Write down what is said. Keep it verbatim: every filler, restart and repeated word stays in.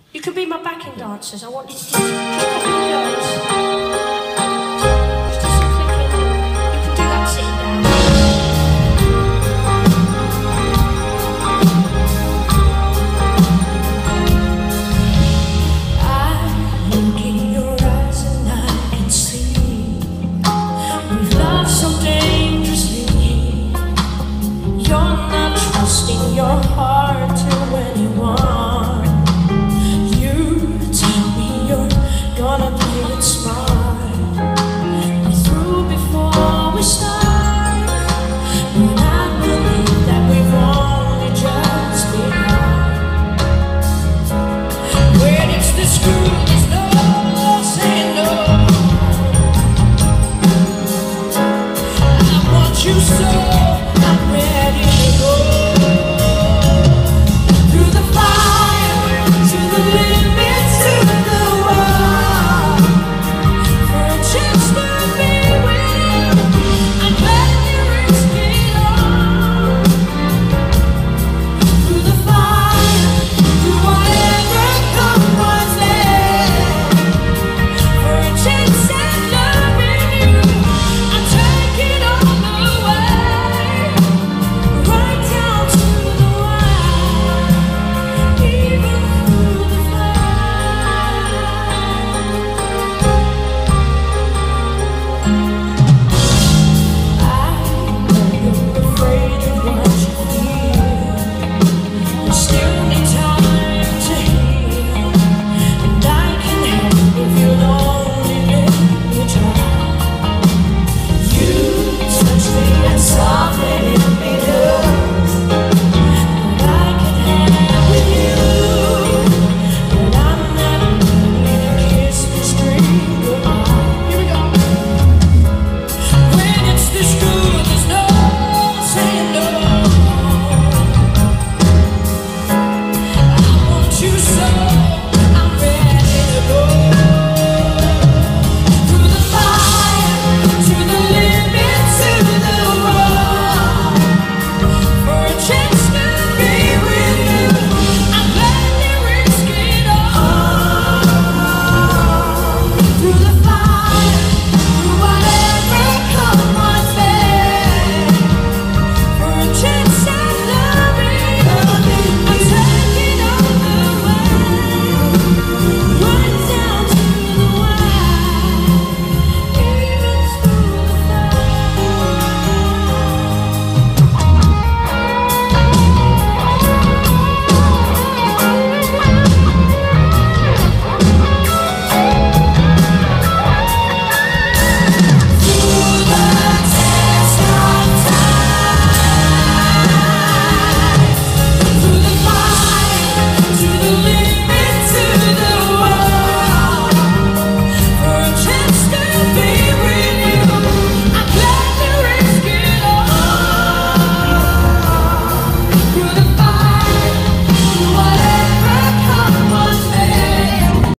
You can be my backing dancers. I want you to do some videos. Just do some clicking. You can do that sitting down. I look in your eyes and I can see we've loved so dangerously. You're not trusting your heart to anyone. Gonna play it smart. We threw before we start, but I believe that we've only just begun. When it's the screw.